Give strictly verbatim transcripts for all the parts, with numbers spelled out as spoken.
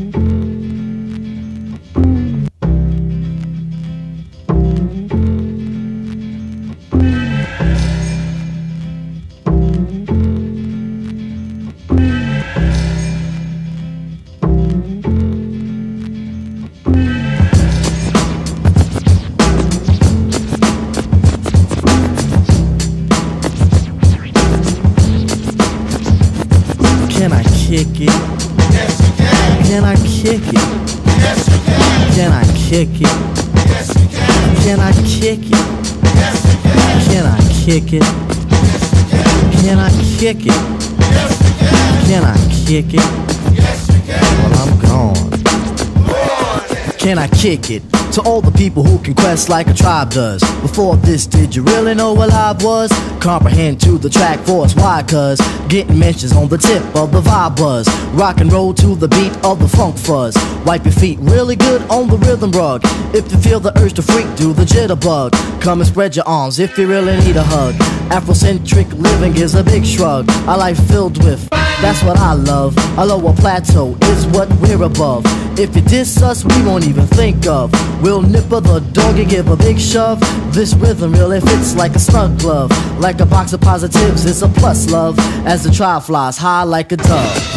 Can I kick it? Yes, you can. Can I kick it? Yes, you can. Can I kick it? Yes, you can. Can I kick it? Yes, you can. Can I kick it? Can I kick it? Yes, you can. Can I kick it? Yes, you can. Well, I'm gone. Go on then. Can I kick it? To all the people who can quest like a tribe does. Before this, did you really know what live was? Comprehend to the track force, why? Cause getting mentions on the tip of the vibe buzz. Rock and roll to the beat of the funk fuzz. Wipe your feet really good on the rhythm rug. If you feel the urge to freak, do the jitterbug. Come and spread your arms if you really need a hug. Afrocentric living is a big shrug. A life filled with, that's what I love. A lower plateau is what we're above. If you diss us, we won't even think of. We'll nipper the dog and give a big shove. This rhythm really fits like a snug glove. Like a box of positives, it's a plus love. As the tribe flies high like a dove.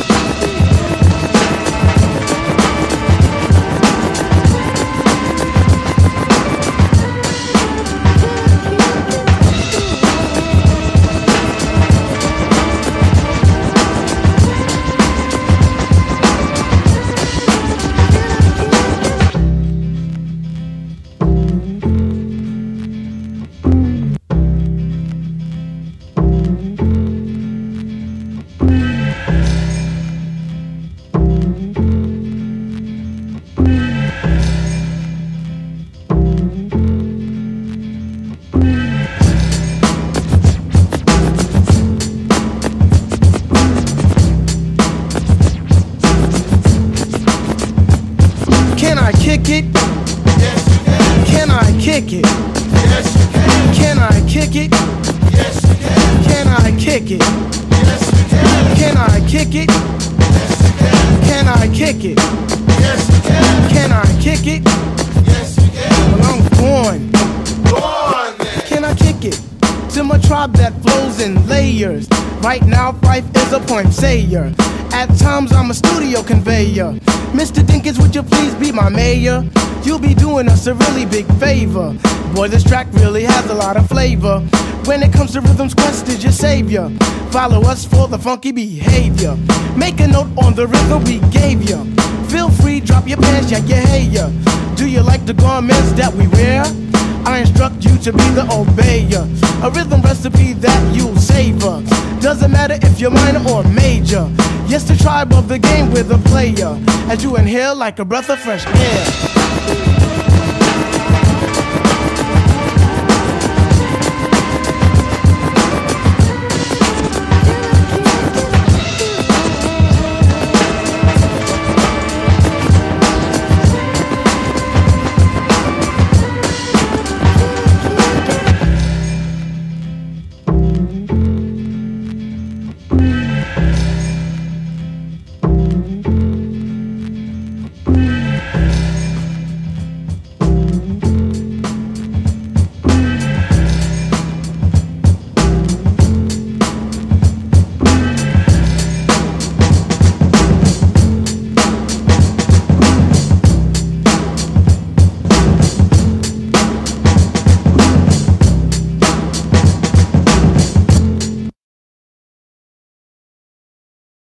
Can I kick it? Yes, you can. Can I kick it? Yes, you can. Can I kick it? Yes, you can. Can I kick it? Yes, you can. Can I kick it? Yes, you can. Can I kick it? Yes, you can. Can I kick it? Yes, you can. Well, I'm going. Go on then. Can I kick it? To my tribe that flows in layers. Right now, Fife is a point sayer. At times, I'm a studio conveyor. Mister Dinkins, would you please be my mayor? You'll be doing us a really big favor. Boy, this track really has a lot of flavor. When it comes to rhythms, Quest is your savior. Follow us for the funky behavior. Make a note on the rhythm we gave you. Feel free, drop your pants, yeah, yeah, hey, yeah. Do you like the garments that we wear? I instruct you to be the obeyer. A rhythm recipe that you'll savor. Doesn't matter if you're minor or major. Yes, the tribe of the game with a player. As you inhale like a breath of fresh air.